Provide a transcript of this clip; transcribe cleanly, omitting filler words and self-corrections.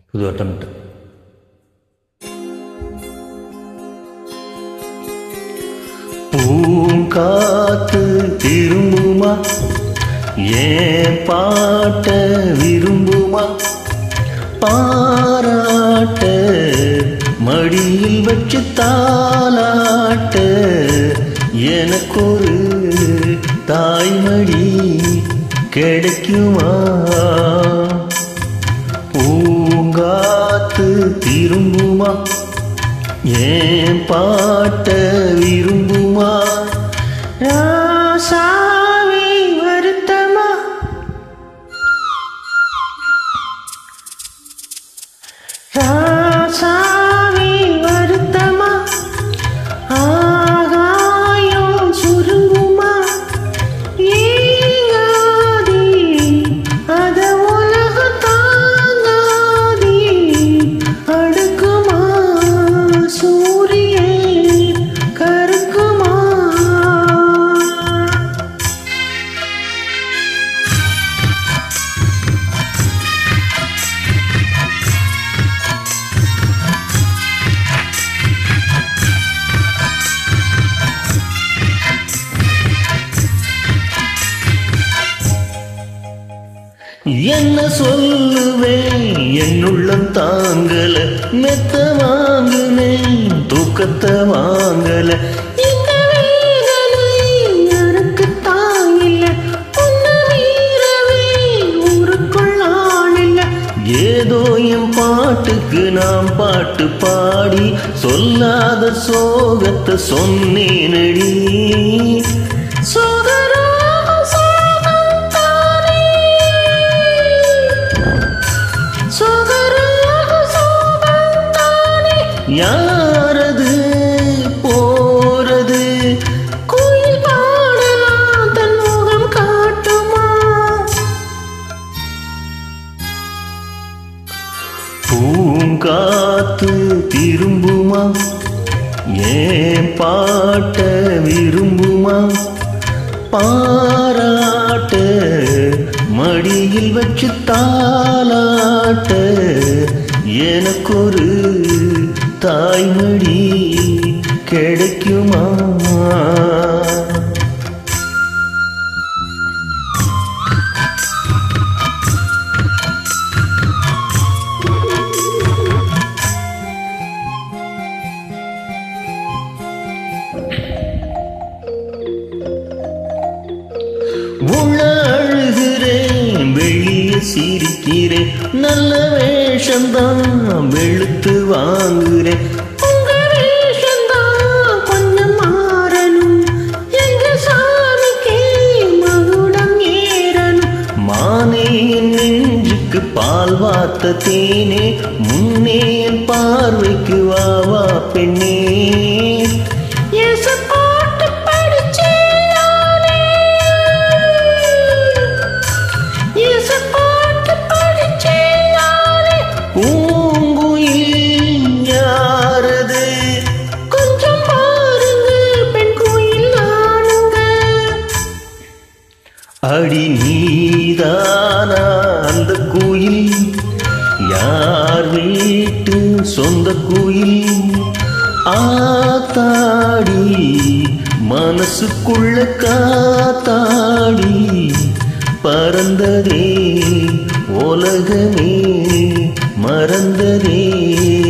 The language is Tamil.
புது அட்டம்ப்ட். பூங்காத்து திரும்புமா, ஏன் பாட்ட விரும்புமா, பாராட்ட மடியில் வச்சு தாலாட்ட எனக்கொரு தாய்மடி கிடைக்குமா. பூங்காத்து திரும்புமா, ஏன் பாட்ட விரும்புமா, ராசாவி வருத்தமா, ராசாவி வருத்தமா, ஆகாயம் சுருங்குமா, ஏங்காதி அத உலகம் தாங்காதி அடுக்குமா, சூரியன் கருக்குமா. என்ன சொல்லுவேன், என்னுள்ளம் தாங்கல, மெத்த வாங்குனேன் தூக்கத்தை வாங்கல, இந்த வேதனை எனக்கு தாங்கில்ல, உன்னை மீறவே ஊருக்குள் ஆளில்ல. ஏதோ என் பாட்டுக்கு நாம் பாட்டு பாடி சொல்லாத சோகத்தை சொன்னேனடி. யாரது போறது, கோயில் பாடலாம் தன் முகம் காட்டுமா. பூங்காத்து திரும்புமா, ஏன் பாட்ட விரும்புமா, பாராட்ட மடியில் வச்சு தாலாட்ட எனக்கொரு தாய்மடி கிடைக்குமா. உள்ள அழுகிறேன் வெளியே சிரிக்கிறேன், நல்ல வேஷம்தான் வெளுத்து வாங்குறேன், உங்க வேஷம்தான் கொஞ்சம் மாறணும், எங்க சாமிக்கே மகுடம் ஏறணும். மானே நெஞ்சுக்கு பால் வார்த்த தேனே, முன்னே பார்வைக்கு வா வா பெண்ணே. பூங்குயில் யாரது, கொஞ்சம் பாருங்க பெண் கோயில் நானுங்க. அடி நீதானா அந்த கோயில், யார் வீட்டு சொந்த கோயில், ஆத்தாடி மனசுக்குள்ள காத்தாடி பறந்ததே உலகமே மறந்ததே.